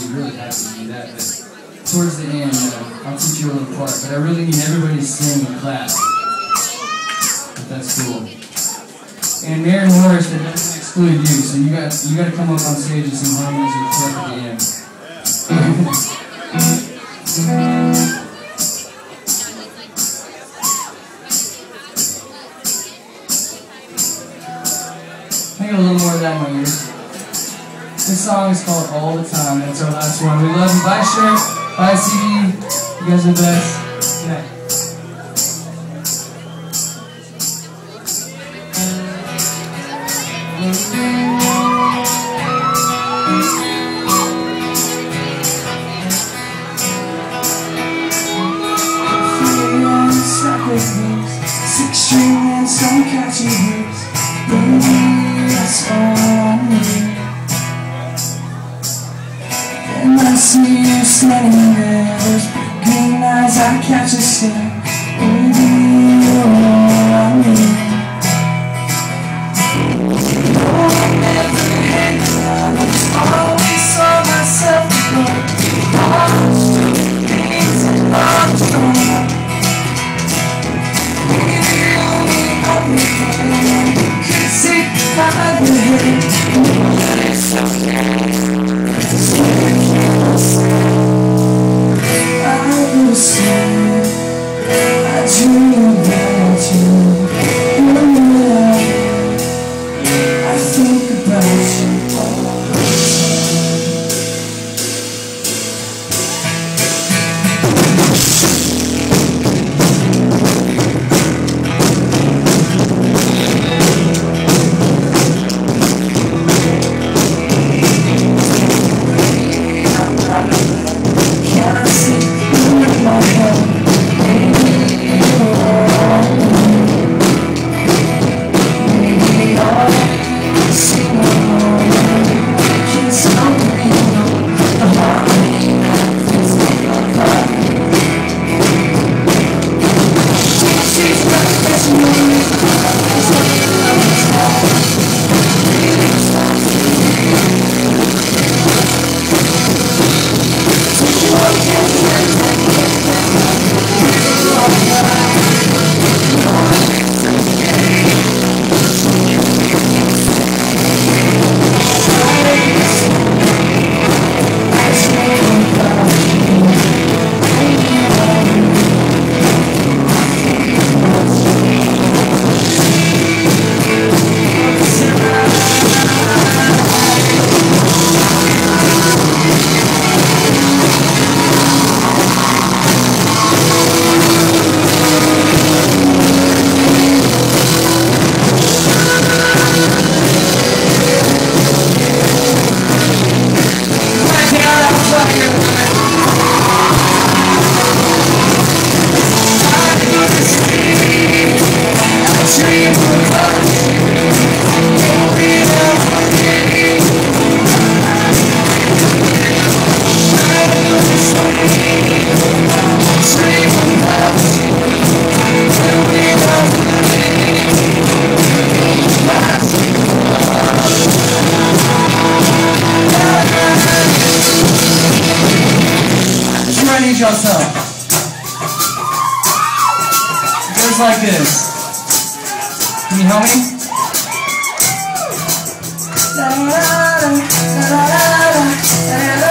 really happy to do that. But towards the end, I'll teach you a little part. But I really need everybody to sing and clap. If that's cool. And Maren Morris, that doesn't exclude you, so you got to come up on stage and sing harmonies with Cliff at the end. I got a little more of that in my ears. This song is called All the Time. That's our last one. We love you. Buy a shirt, buy a CD. You guys are the best. Good night. Six string and some catchy hits. Baby, that's all I need. And I see you standing there, those green eyes, I catch a stare. Baby, you're all I need. No, I never had love, I always saw myself above. All the things and arms from up. Yourself. It goes like this. Can you help me?